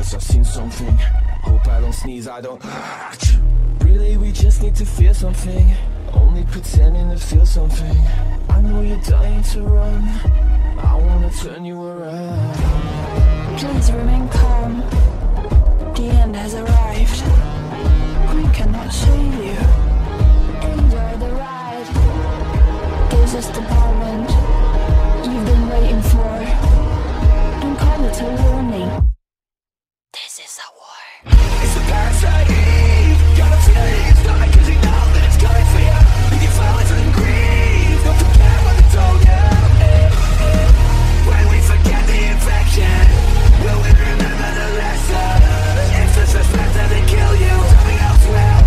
cause I've seen something. Hope I don't sneeze, I don't. Really, we just need to feel something. Only pretending to feel something. I know you're dying to run. I wanna turn you around. Please remain calm. The end has arrived. I cannot save you. Enjoy the ride. This is the moment you've been waiting for. Don't call it a warning. This is a war. It's the parasite. Gotta feel it in your stomach cause you know that it's coming for you. Leave your flowers and grief. Don't forget what they told you. When we forget the infection, will we remember the lesson? If the suspense doesn't kill you, something else will.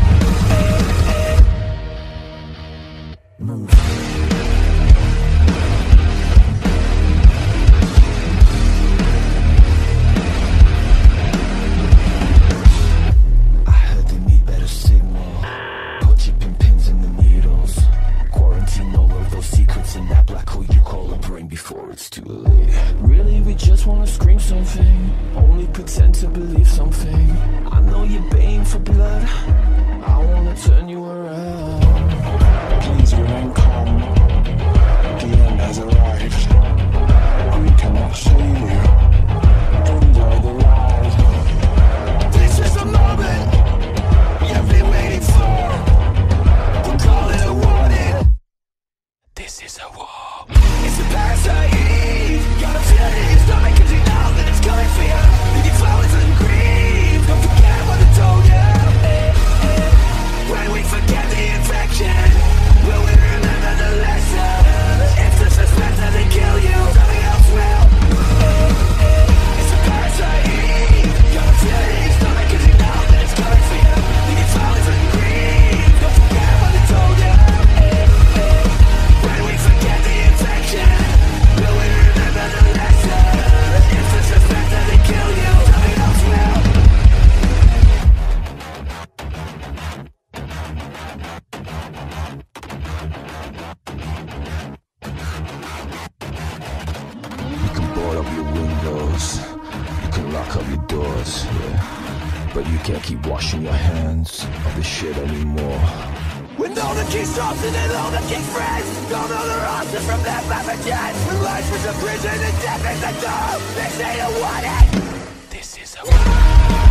Move. In that black hole you call a brain before it's too late. Really, we just wanna scream something. Only pretend to believe something. I know you're baying for blood. I wanna turn you around. Please remain calm. The end has arrived. We cannot save you. Enjoy the ride. This is the moment you've been waiting for. We'll call it a warning. This is a war. It's a parasite. Gotta feel it in your stomach cause you know that it's coming for you. Leave your flowers and grief. Don't forget what they told you. When we forget the infection, will we remember the lesson? If the suspense doesn't kill you, something else will. It's a parasite. Gotta feel it in your stomach cause you know that it's coming for you. Leave your flowers and grief. Don't forget what they told you. When we forget the infection, will we remember the lesson? If the suspense doesn't kill you, something else will. You can board up your windows, you can lock up your doors, yeah. But you can't keep washing your hands of this shit anymore. When all the kings drops and then all the king's friends don't know the answers from their packages. When life is a prison and death is a door, this ain't a warning. This is a warning.